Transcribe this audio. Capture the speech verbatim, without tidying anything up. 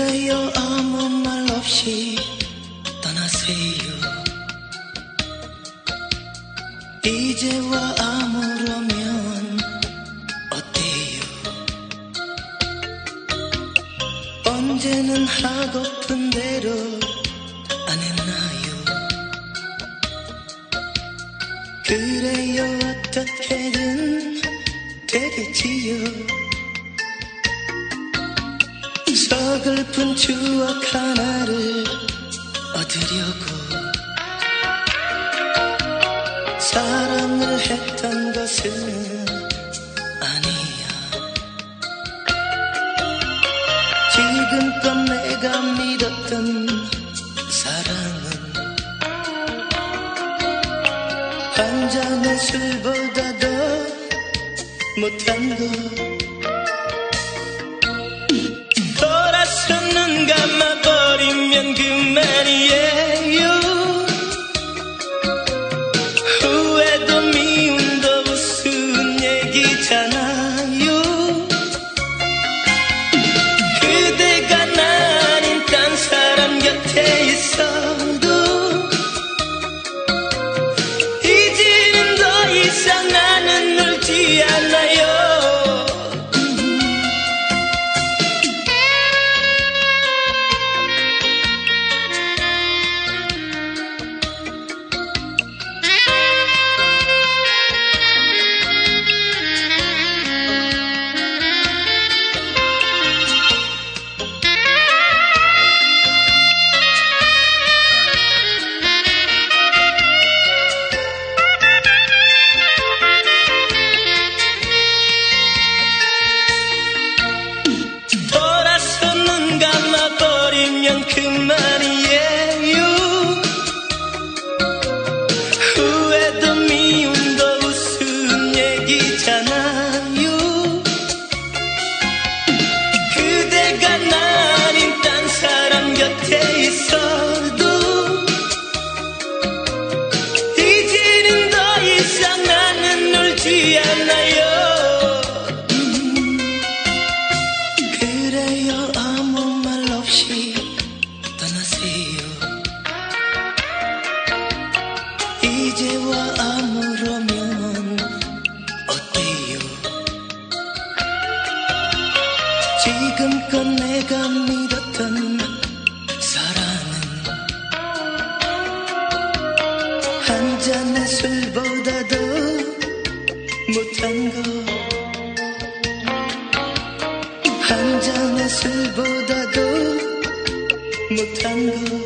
그래요 아무 말 없이 떠나세요. 이제와 아무러면 어때요? 언제는 하고픈 대로 안 했나요? 그래요 어떻게든 되겠지요. 서글픈 추억 하나를 얻으려고 사랑을 했던 것은 아니야. 지금껏 내가 믿었던 사랑은 한 잔의 술보다 더 못한 것. 돌아서 눈 감아버리면 그만이에요. 후회도 미움도 우스운 얘기잖아요. 그대가 나 아닌 딴 사람 곁에 있어도 이제는 더 이상 나는 울지 않아요. 버리면 그만이에요. 후회도 미움도 우스운 얘기잖아요. 그대가 나 아닌 딴 사람 곁에 있어도 이제는 더 이상 나는 울지 않아요. 그래요 아무 말 없이 떠나세요. 이제와 아무러면 어때요? 지금껏 내가 믿었던 사랑은 한 잔의 술보다 더 못한 것. 한 잔의 술보다도 못한 것.